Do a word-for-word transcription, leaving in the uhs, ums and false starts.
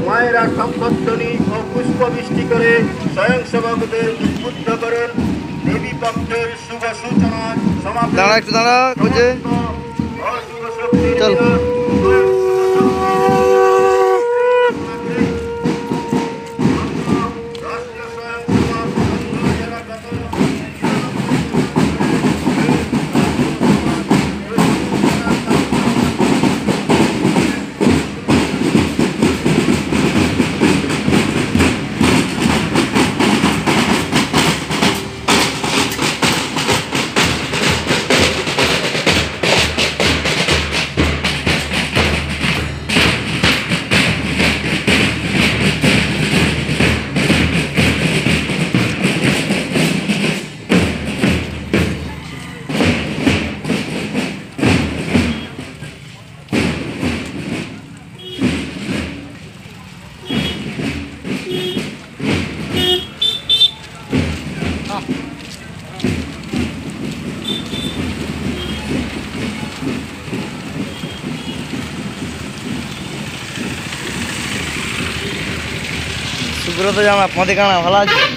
মায়েরা শঙ্খধ্বনি ও পুষ্পবৃষ্টি করে স্বয়ংসেবকদের উদ্বুদ্ধ করেন। দেবী পক্ষের শুভ সূচনা সমাপ্ত। দাঁড়া একটু দাঁড়া বুঝে চল। সুব্রত জামা পদে কানা ভালো আছে।